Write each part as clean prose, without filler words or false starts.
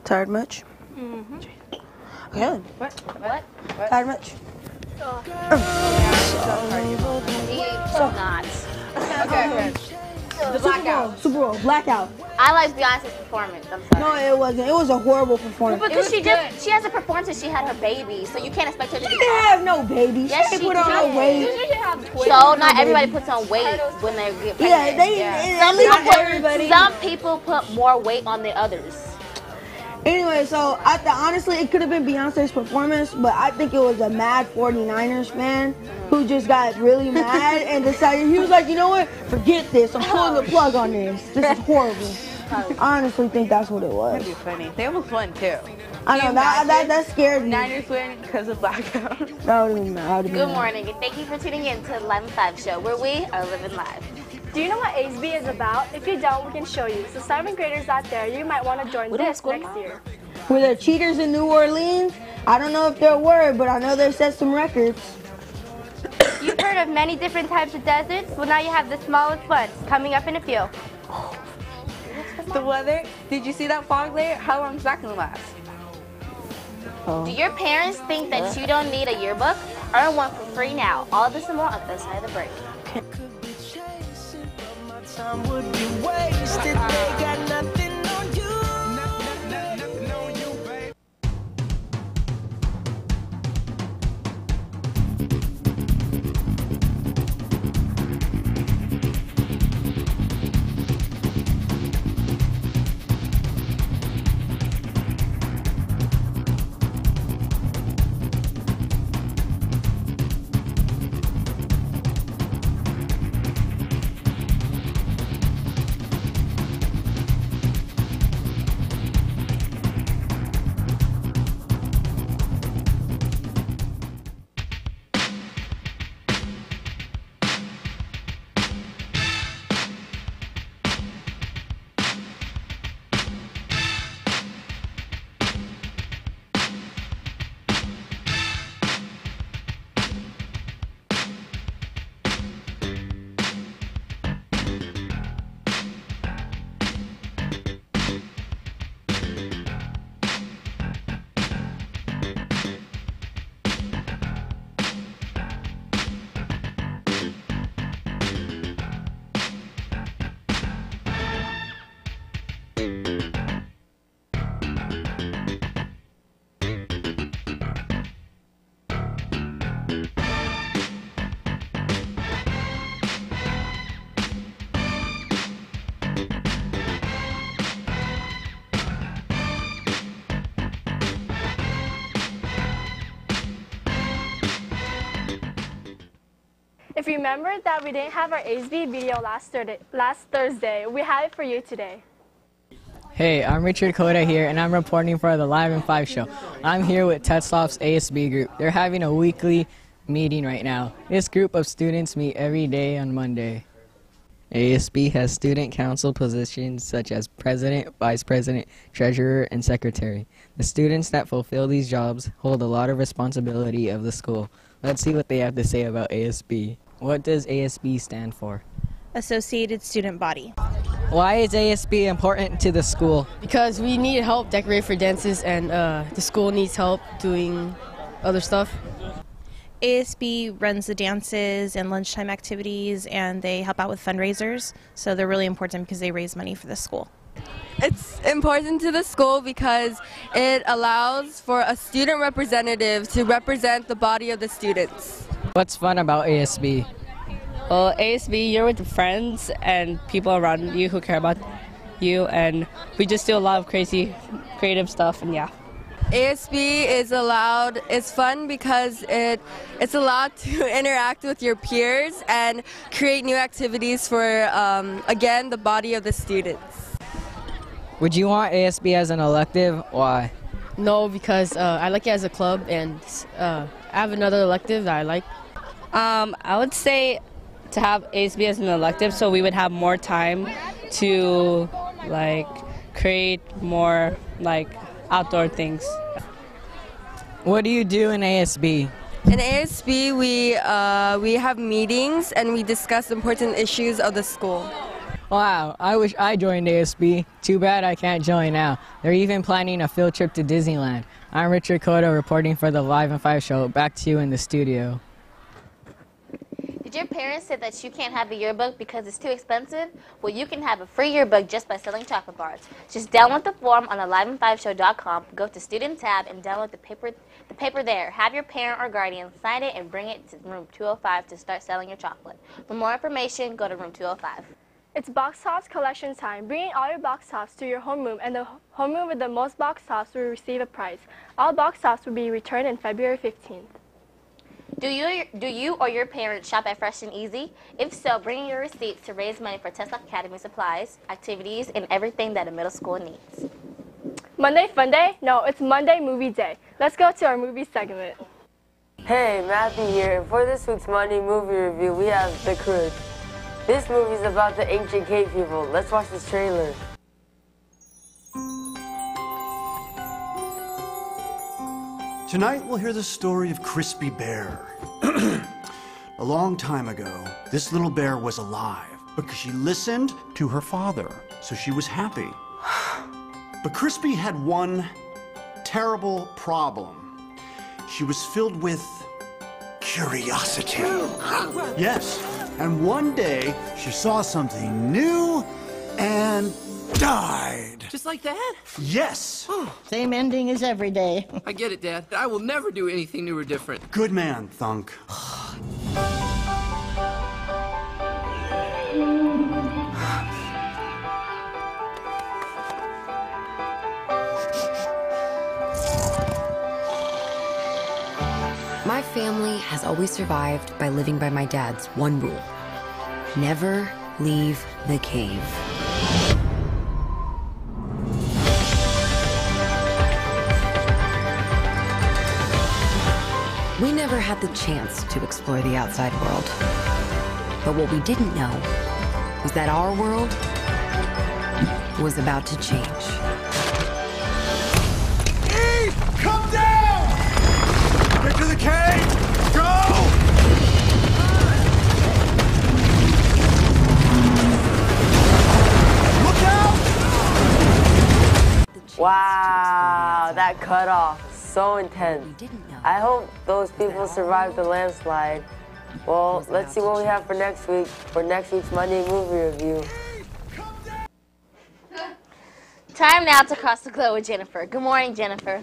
Tired much? Mm-hmm. Okay. What? Tired much? So not. Okay. The blackout. Super Bowl. Blackout. I like Beyonce's performance. I'm sorry. No, it wasn't. It was a horrible performance. Because she has a performance and she had her baby, so you can't expect her to She be. didn't have no baby. Yes, she she put on did. no weight. So not everybody puts on weight when they get pregnant. Some people put more weight on than others. Anyway, so honestly, it could have been Beyonce's performance, but I think it was a mad 49ers fan who just got really mad and decided, he was like, you know what, forget this, I'm pulling the plug on this. This is horrible. I honestly think that's what it was. That'd be funny. They almost won too. I know, that scared me. Niners win because of blackout. That would have been mad. Good morning, and thank you for tuning in to the Live and 5 show, where we are living live. Do you know what ASB is about? If you don't, we can show you. So 7th graders out there, you might want to join this next year. Were there cheaters in New Orleans? I don't know if there were, but I know they set some records. You've heard of many different types of deserts? Well, now you have the smallest ones coming up in a few. The weather, did you see that fog layer? How long is that going to last? Do your parents think that you don't need a yearbook? Earn one for free now. All this and more on the other side of the break. Time would be wasted. They got nothing on you. Nothing on you, babe. If you remember that we didn't have our ASB video last Thursday, we have it for you today. Hey, I'm Richard Coda here, and I'm reporting for the Live and 5 show. I'm here with Tetzloff's ASB group. They're having a weekly meeting right now. This group of students meet every day on Monday. ASB has student council positions such as president, vice president, treasurer, and secretary. The students that fulfill these jobs hold a lot of responsibility of the school. Let's see what they have to say about ASB. What does ASB stand for? Associated Student Body. Why is ASB important to the school? Because we need help decorate for dances, and the school needs help doing other stuff. ASB runs the dances and lunchtime activities, and they help out with fundraisers, so they're really important because they raise money for the school. It's important to the school because it allows for a student representative to represent the body of the students. What's fun about ASB? Well, ASB, you're with friends and people around you who care about you, and we just do a lot of crazy, creative stuff, and yeah. ASB is allowed, it's fun because it's allowed to interact with your peers and create new activities for, again, the body of the students. Would you want ASB as an elective? Why? No, because I like it as a club, and I have another elective that I like. I would say to have ASB as an elective so we would have more time to create more outdoor things. What do you do in ASB? In ASB, we have meetings and we discuss important issues of the school. Wow, I wish I joined ASB. Too bad I can't join now. They're even planning a field trip to Disneyland. I'm Richard Cota reporting for the Live in 5 show. Back to you in the studio. Did your parents say that you can't have a yearbook because it's too expensive? Well, you can have a free yearbook just by selling chocolate bars. Just download the form on alivein5show.com, go to Student tab, and download the paper there. Have your parent or guardian sign it and bring it to room 205 to start selling your chocolate. For more information, go to room 205. It's box tops collection time. Bring in all your box tops to your homeroom, and the homeroom with the most box tops will receive a prize. All box tops will be returned on February 15th. Do you or your parents shop at Fresh and Easy? If so, bring your receipts to raise money for Tesla Academy supplies, activities, and everything that a middle school needs. Monday Fun Day? No, it's Monday Movie Day. Let's go to our movie segment. Hey, Matthew here. For this week's Monday movie review, we have The Croods. This movie is about the ancient cave people. Let's watch this trailer. Tonight we'll hear the story of Crispy Bear. A long time ago, this little bear was alive because she listened to her father, so she was happy. But Crispy had one terrible problem. She was filled with curiosity. Yes, and one day she saw something new and died. Just like that? Yes. Same ending as every day. I get it, Dad. I will never do anything new or different. Good man, Thunk. My family has always survived by living by my dad's one rule. Never leave the cave. We never had the chance to explore the outside world. But what we didn't know was that our world was about to change. Eve, come down! Get to the cave! Go! Look out! Wow, that cut off. So intense. I hope those people survived the landslide. Well, let's see what we have for next week's Monday movie review. Time now to cross the globe with Jennifer. Good morning, Jennifer.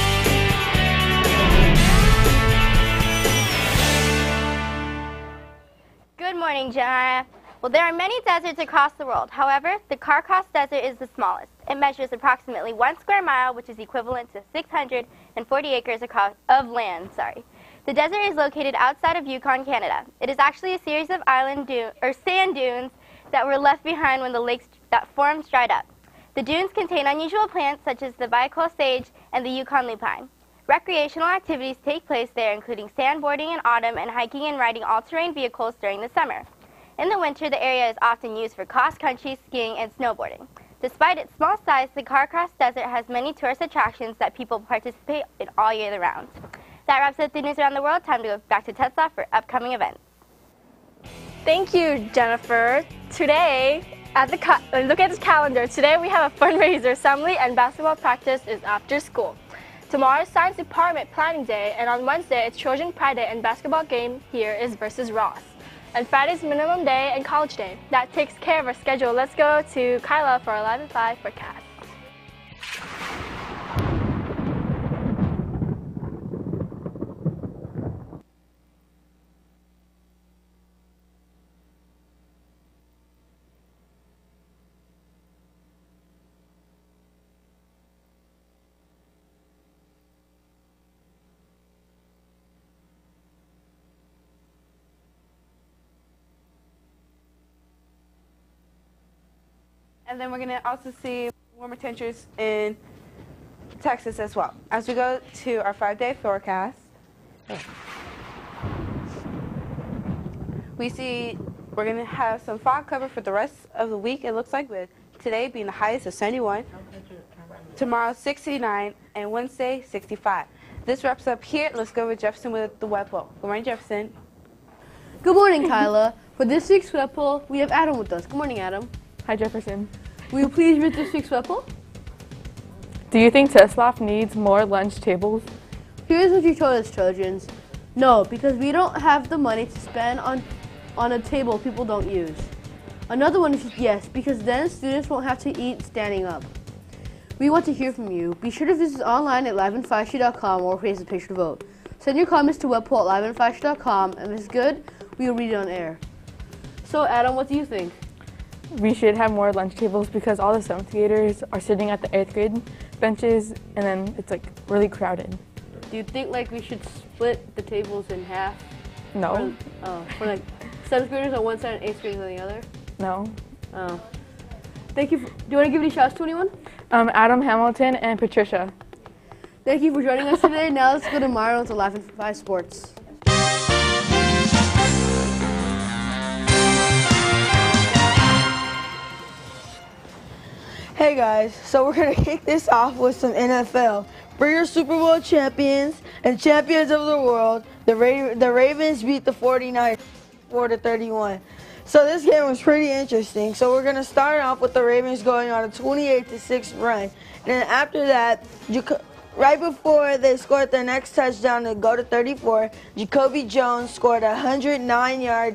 Good morning, Jenna. Well, there are many deserts across the world. However, the Carcross Desert is the smallest. It measures approximately 1 square mile, which is equivalent to 640 acres of land. The desert is located outside of Yukon, Canada. It is actually a series of sand dunes that were left behind when the lakes that formed dried up. The dunes contain unusual plants such as the Baikal sage and the Yukon lupine. Recreational activities take place there, including sandboarding in autumn and hiking and riding all-terrain vehicles during the summer. In the winter, the area is often used for cross-country skiing and snowboarding. Despite its small size, the Carcross Desert has many tourist attractions that people participate in all year round. That wraps up the news around the world. Time to go back to Tetslaw for upcoming events. Thank you, Jennifer. Today, look at this calendar. Today we have a fundraiser assembly and basketball practice is after school. Tomorrow is Science Department Planning Day, and on Wednesday it's Trojan Pride Day and basketball game here is versus Ross. And Friday's Minimum Day and College Day. That takes care of our schedule. Let's go to Kyla for our Live in 5 forecast. And then we're going to also see warmer temperatures in Texas as well. As we go to our 5-day forecast, we see we're going to have some fog cover for the rest of the week, it looks like, with today being the highest of 71, tomorrow 69, and Wednesday 65. This wraps up here. Let's go with Jefferson with the web poll. Good morning, Jefferson. Good morning, Kyla. For this week's web poll, we have Adam with us. Good morning, Adam. Hi, Jefferson. Will you please read this week's web poll? Do you think Tesloff needs more lunch tables? Here's what you told us, Trojans. No, because we don't have the money to spend on a table people don't use. Another one is yes, because then students won't have to eat standing up. We want to hear from you. Be sure to visit online at liveandfishy.com or Facebook page to vote. Send your comments to webpoll at liveandfishy.com, and if it's good, we will read it on air. So, Adam, what do you think? We should have more lunch tables because all the 7th graders are sitting at the 8th grade benches, and then it's like really crowded. Do you think like we should split the tables in half? No. For like 7th graders on one side and 8th graders on the other? No. Oh. Thank you. Do you want to give any shouts to anyone? Adam Hamilton and Patricia. Thank you for joining us today. Now let's go to Mario to Live and 5 Sports. Hey guys, so we're gonna kick this off with some NFL. For your Super Bowl champions and champions of the world, the Ravens beat the 49ers 4-31. So this game was pretty interesting. So we're gonna start off with the Ravens going on a 28-6 run, and then after that, right before they scored their next touchdown to go to 34, Jacoby Jones scored a 109-yard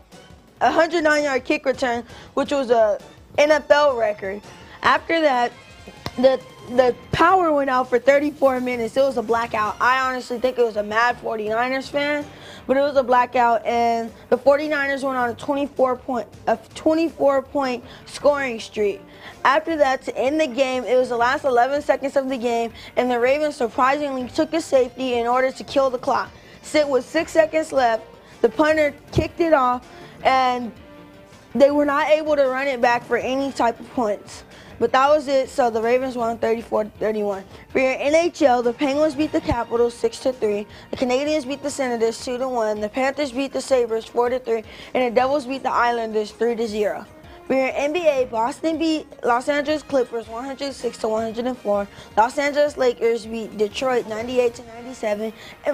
kick return, which was a NFL record. After that, the power went out for 34 minutes. It was a blackout. I honestly think it was a mad 49ers fan, but it was a blackout, and the 49ers went on a 24-point scoring streak. After that, to end the game, it was the last 11 seconds of the game, and the Ravens surprisingly took a safety in order to kill the clock. With 6 seconds left, the punter kicked it off, and they were not able to run it back for any type of points. But that was it, so the Ravens won 34-31. For your NHL, the Penguins beat the Capitals 6-3. The Canadiens beat the Senators 2-1. The Panthers beat the Sabres 4-3. And the Devils beat the Islanders 3-0. For your NBA, Boston beat Los Angeles Clippers 106-104. Los Angeles Lakers beat Detroit 98-97. And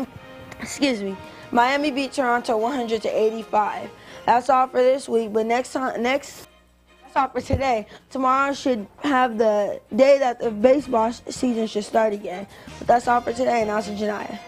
Miami beat Toronto 100-85. That's all for this week, but that's all for today. Tomorrow should have the day that the baseball season should start again. But that's all for today, and now to Janiyah.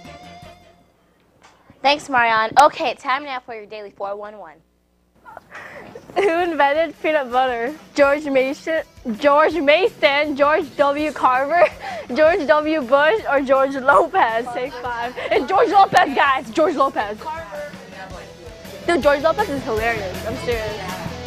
Thanks, Marion. Okay, time now for your daily 411. Who invented peanut butter? George Mason, George W. Carver, George W. Bush, or George Lopez? Take 5. It's George Lopez, guys. George Lopez. Dude, George Lopez is hilarious. I'm serious.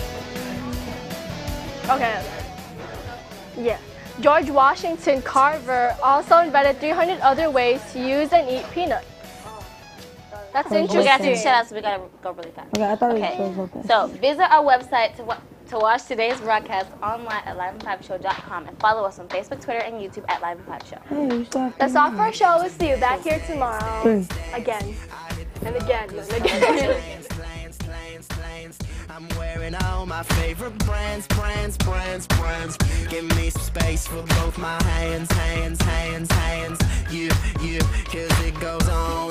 Okay. Yeah. George Washington Carver also invented 300 other ways to use and eat peanuts. That's interesting. We got to shut up, so we got to go really fast. Okay, I thought it was okay. So visit our website to watch today's broadcast online at liveand5show.com and follow us on Facebook, Twitter, and YouTube at Live and 5 Show. That's all for our show. We'll see you back here tomorrow. Again. And again. And again. I'm wearing all my favorite brands. Give me some space for both my hands. You, cause it goes on.